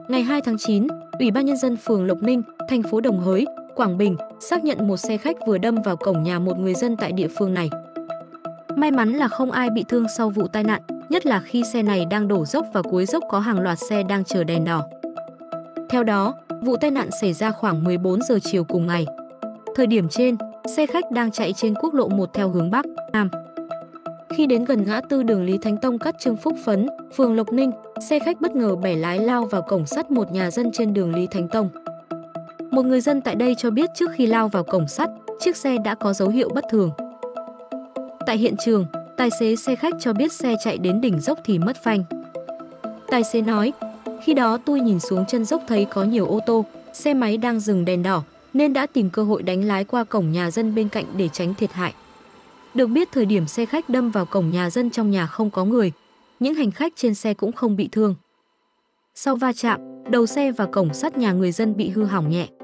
Ngày 2 tháng 9, Ủy ban Nhân dân phường Lộc Ninh, thành phố Đồng Hới, Quảng Bình xác nhận một xe khách vừa đâm vào cổng nhà một người dân tại địa phương này. May mắn là không ai bị thương sau vụ tai nạn, nhất là khi xe này đang đổ dốc và cuối dốc có hàng loạt xe đang chờ đèn đỏ. Theo đó, vụ tai nạn xảy ra khoảng 14 giờ chiều cùng ngày. Thời điểm trên, xe khách đang chạy trên quốc lộ 1 theo hướng Bắc, Nam. Khi đến gần ngã tư đường Lý Thánh Tông cắt Trương Phúc Phấn, phường Lộc Ninh, xe khách bất ngờ bẻ lái lao vào cổng sắt một nhà dân trên đường Lý Thánh Tông. Một người dân tại đây cho biết trước khi lao vào cổng sắt, chiếc xe đã có dấu hiệu bất thường. Tại hiện trường, tài xế xe khách cho biết xe chạy đến đỉnh dốc thì mất phanh. Tài xế nói, khi đó tôi nhìn xuống chân dốc thấy có nhiều ô tô, xe máy đang dừng đèn đỏ, nên đã tìm cơ hội đánh lái qua cổng nhà dân bên cạnh để tránh thiệt hại. Được biết thời điểm xe khách đâm vào cổng nhà dân trong nhà không có người, những hành khách trên xe cũng không bị thương. Sau va chạm, đầu xe và cổng sắt nhà người dân bị hư hỏng nhẹ.